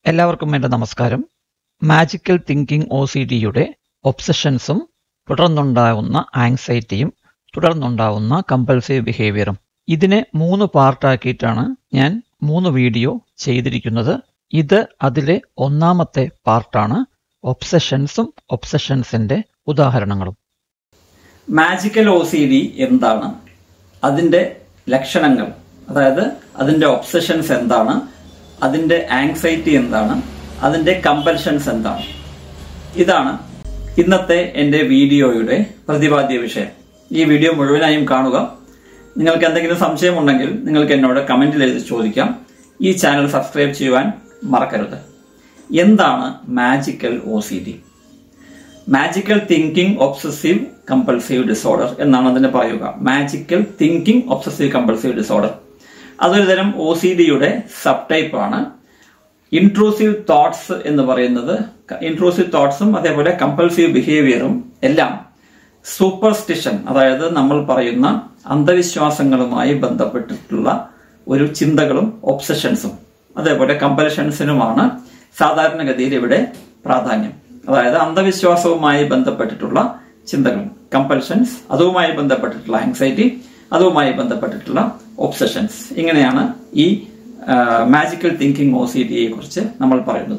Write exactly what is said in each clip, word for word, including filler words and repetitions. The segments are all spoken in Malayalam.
എല്ലാവർക്കും എൻ്റെ നമസ്കാരം. മാജിക്കൽ തിങ്കിങ് ഒ സി ഡിയുടെ ഒബ്സഷൻസും തുടർന്നുണ്ടാകുന്ന ആങ്സൈറ്റിയും തുടർന്നുണ്ടാകുന്ന കമ്പൽസീവ് ബിഹേവിയറും, ഇതിനെ മൂന്ന് പാർട്ടാക്കിയിട്ടാണ് ഞാൻ മൂന്ന് വീഡിയോ ചെയ്തിരിക്കുന്നത്. ഇത് അതിലെ ഒന്നാമത്തെ പാർട്ടാണ്. ഒബ്സഷൻസും ഒബ്സഷൻസിൻ്റെ ഉദാഹരണങ്ങളും. മാജിക്കൽ ഒ സി ഡി എന്താണ്, അതിൻ്റെ ലക്ഷണങ്ങൾ, അതായത് അതിൻ്റെ ഒബ്സഷൻസ് എന്താണ്, അതിൻ്റെ ആങ്സൈറ്റി എന്താണ്, അതിൻ്റെ കമ്പൽഷൻസ് എന്താണ്, ഇതാണ് ഇന്നത്തെ എൻ്റെ വീഡിയോയുടെ പ്രതിപാദ്യ വിഷയം. ഈ വീഡിയോ മുഴുവനായും കാണുക. നിങ്ങൾക്ക് എന്തെങ്കിലും സംശയമുണ്ടെങ്കിൽ നിങ്ങൾക്ക് എന്നോട് കമന്റിൽ എഴുതി ചോദിക്കാം. ഈ ചാനൽ സബ്സ്ക്രൈബ് ചെയ്യുവാൻ മറക്കരുത്. എന്താണ് magical O C D? Magical thinking obsessive compulsive disorder എന്നാണ് അതിനെ പറയുക. Magical thinking obsessive compulsive disorder അതൊരു തരം ഒ സി ഡിയുടെ സബ് ടൈപ്പ് ആണ്. ഇൻട്രൂസീവ് തോട്ട്സ് എന്ന് പറയുന്നത്, ഇൻട്രൂസീവ് തോട്ട്സും അതേപോലെ കമ്പൾസീവ് ബിഹേവിയറും എല്ലാം സൂപ്പർസ്റ്റിഷൻ, അതായത് നമ്മൾ പറയുന്ന അന്ധവിശ്വാസങ്ങളുമായി ബന്ധപ്പെട്ടിട്ടുള്ള ഒരു ചിന്തകളും ഒബ്സഷൻസും അതേപോലെ കമ്പൽഷൻസിനുമാണ് സാധാരണഗതിയിൽ ഇവിടെ പ്രാധാന്യം. അതായത് അന്ധവിശ്വാസവുമായി ബന്ധപ്പെട്ടിട്ടുള്ള ചിന്തകളും കമ്പൽഷൻസ്, അതുമായി ബന്ധപ്പെട്ടിട്ടുള്ള ആങ്സൈറ്റി, അതുമായി ബന്ധപ്പെട്ടിട്ടുള്ള ഒബ്സഷൻസ്. ഇങ്ങനെയാണ് ഈ മാജിക്കൽ തിങ്കിങ് ഒ സി ഡിയെ കുറിച്ച് നമ്മൾ പറയുന്നത്.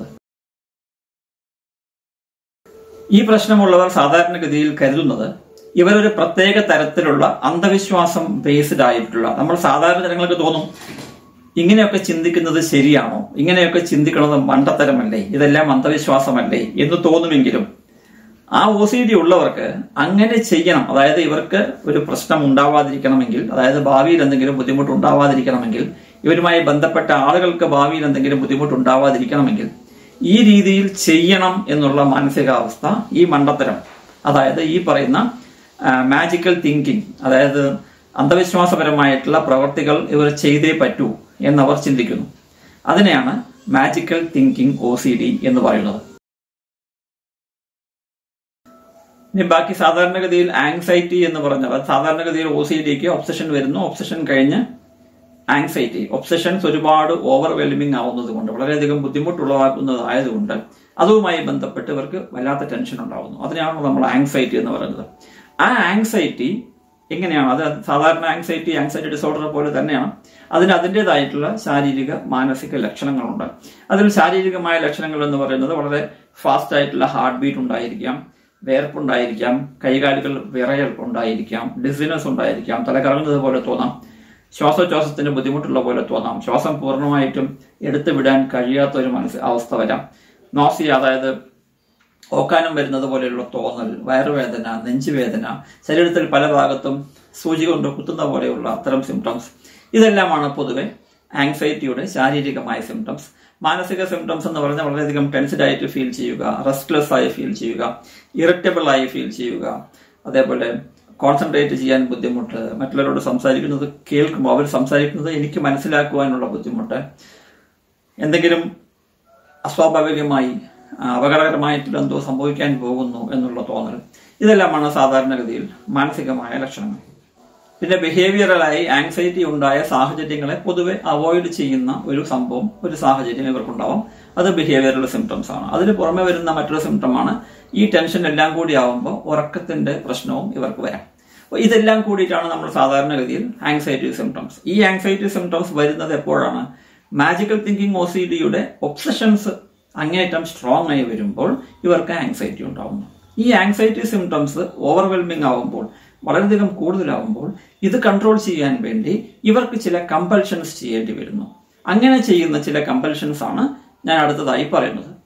ഈ പ്രശ്നമുള്ളവർ സാധാരണഗതിയിൽ കരുതുന്നത് ഇവരൊരു പ്രത്യേക തരത്തിലുള്ള അന്ധവിശ്വാസം ബേസ്ഡ് ആയിട്ടുള്ള, നമ്മൾ സാധാരണ ജനങ്ങൾക്ക് തോന്നും ഇങ്ങനെയൊക്കെ ചിന്തിക്കുന്നത് ശരിയാണോ, ഇങ്ങനെയൊക്കെ ചിന്തിക്കുന്നത് മണ്ടത്തരമല്ലേ, ഇതെല്ലാം അന്ധവിശ്വാസമല്ലേ എന്ന് തോന്നുമെങ്കിലും ആ ഒ സി ഡി ഉള്ളവർക്ക് അങ്ങനെ ചെയ്യണം, അതായത് ഇവർക്ക് ഒരു പ്രശ്നം ഉണ്ടാവാതിരിക്കണമെങ്കിൽ, അതായത് ഭാവിയിൽ എന്തെങ്കിലും ബുദ്ധിമുട്ട് ഉണ്ടാവാതിരിക്കണമെങ്കിൽ, ഇവരുമായി ബന്ധപ്പെട്ട ആളുകൾക്ക് ഭാവിയിൽ എന്തെങ്കിലും ബുദ്ധിമുട്ട് ഉണ്ടാവാതിരിക്കണമെങ്കിൽ ഈ രീതിയിൽ ചെയ്യണം എന്നുള്ള മാനസികാവസ്ഥ, ഈ മണ്ടത്തരം, അതായത് ഈ പറയുന്ന മാജിക്കൽ തിങ്കിങ്, അതായത് അന്ധവിശ്വാസപരമായിട്ടുള്ള പ്രവർത്തികൾ ഇവർ ചെയ്തേ പറ്റൂ എന്നവർ ചിന്തിക്കുന്നു. അതിനെയാണ് magical thinking O C D എന്ന് പറയുന്നത്. ഇനി ബാക്കി സാധാരണഗതിയിൽ ആങ്സൈറ്റി എന്ന് പറഞ്ഞാൽ, സാധാരണഗതിയിൽ ഒ സി ഡിക്ക് ഒബ്സഷൻ വരുന്നു, ഒബ്സഷൻ കഴിഞ്ഞ് ആങ്സൈറ്റി. ഒബ്സഷൻസ് ഒരുപാട് ഓവർവെൽമിംഗ് ആവുന്നത് കൊണ്ട്, വളരെയധികം ബുദ്ധിമുട്ടുള്ളതാകുന്നതായതുകൊണ്ട് അതുമായി ബന്ധപ്പെട്ട് ഇവർക്ക് വല്ലാത്ത ടെൻഷൻ ഉണ്ടാവുന്നു. അതിനെയാണ് നമ്മൾ ആങ്സൈറ്റി എന്ന് പറയുന്നത്. ആ ആങ്സൈറ്റി എങ്ങനെയാണ്? അത് സാധാരണ ആങ്സൈറ്റി ആങ്സൈറ്റി ഡിസോർഡർ പോലെ തന്നെയാണ്. അതിന് അതിൻ്റെതായിട്ടുള്ള ശാരീരിക മാനസിക ലക്ഷണങ്ങളുണ്ട്. അതിൽ ശാരീരികമായ ലക്ഷണങ്ങൾ എന്ന് പറയുന്നത് വളരെ ഫാസ്റ്റ് ആയിട്ടുള്ള ഹാർട്ട് ബീറ്റ് ഉണ്ടായിരിക്കാം, വേർപ്പുണ്ടായിരിക്കാം, കൈകാലുകൾ വിറയൽ ഉണ്ടായിരിക്കാം, ഡിസിനസ് ഉണ്ടായിരിക്കാം, തല കറങ്ങുന്നത് പോലെ തോന്നാം, ശ്വാസോച്ഛ്വാസത്തിന് ബുദ്ധിമുട്ടുള്ള പോലെ തോന്നാം, ശ്വാസം പൂർണ്ണമായിട്ടും എടുത്തു വിടാൻ കഴിയാത്ത ഒരു മനസ്സ് അവസ്ഥ വരാം, നോസിയ, അതായത് ഓക്കാനം വരുന്നത് പോലെയുള്ള തോന്നൽ, വയറുവേദന, നെഞ്ചുവേദന, ശരീരത്തിൽ പല ഭാഗത്തും സൂചി കൊണ്ട് കുത്തുന്ന പോലെയുള്ള അത്തരം സിംറ്റംസ്, ഇതെല്ലാമാണ് പൊതുവെ ആങ്സൈറ്റിയുടെ ശാരീരികമായ സിംറ്റംസ്. മാനസിക സിംറ്റംസ് എന്ന് പറഞ്ഞാൽ വളരെയധികം ടെൻസ്ഡ് ആയിട്ട് ഫീൽ ചെയ്യുക, റെസ്റ്റ്ലെസ് ആയി ഫീൽ ചെയ്യുക, ഇറിറ്റബിൾ ആയി ഫീൽ ചെയ്യുക, അതേപോലെ കോൺസെൻട്രേറ്റ് ചെയ്യാൻ ബുദ്ധിമുട്ട്, മറ്റുള്ളവരോട് സംസാരിക്കുന്നത് കേൾക്കുമ്പോൾ അവർ സംസാരിക്കുന്നത് എനിക്ക് മനസ്സിലാക്കുവാനുള്ള ബുദ്ധിമുട്ട്, എന്തെങ്കിലും അസ്വാഭാവികമായി അപകടകരമായിട്ടുള്ള എന്തോ സംഭവിക്കാൻ പോകുന്നു എന്നുള്ള തോന്നൽ, ഇതെല്ലാമാണ് സാധാരണഗതിയിൽ മാനസികമായ ലക്ഷണങ്ങൾ. പിന്നെ ബിഹേവിയറലായി ആങ്സൈറ്റി ഉണ്ടായ സാഹചര്യങ്ങളെ പൊതുവെ അവോയ്ഡ് ചെയ്യുന്ന ഒരു സംഭവം, ഒരു സാഹചര്യം ഇവർക്കുണ്ടാവും. അത് ബിഹേവിയറൽ സിംറ്റംസ് ആണ്. അതിന് പുറമെ വരുന്ന മറ്റൊരു സിംറ്റമാണ് ഈ ടെൻഷൻ എല്ലാം കൂടി ആവുമ്പോൾ ഉറക്കത്തിന്റെ പ്രശ്നവും ഇവർക്ക് വരാം. അപ്പോൾ ഇതെല്ലാം കൂടിയിട്ടാണ് നമ്മൾ സാധാരണഗതിയിൽ ആങ്സൈറ്റി സിംറ്റംസ്. ഈ ആങ്സൈറ്റി സിംറ്റംസ് വരുന്നത് എപ്പോഴാണ്? മാജിക്കൽ തിങ്കിങ് ഒ സി ഡിയുടെ ഒബ്സഷൻസ് അങ്ങേയറ്റം സ്ട്രോങ് ആയി വരുമ്പോൾ ഇവർക്ക് ആങ്സൈറ്റി ഉണ്ടാവുന്നു. ഈ ആങ്സൈറ്റി സിംറ്റംസ് ഓവർവെൽമിംഗ് ആവുമ്പോൾ, വളരെയധികം കൂടുതലാവുമ്പോൾ ഇത് കൺട്രോൾ ചെയ്യാൻ വേണ്ടി ഇവർക്ക് ചില കമ്പൽഷൻസ് ചെയ്യേണ്ടി വരുന്നു. അങ്ങനെ ചെയ്യുന്ന ചില കമ്പൽഷൻസ് ആണ് ഞാൻ അടുത്തതായി പറയുന്നത്.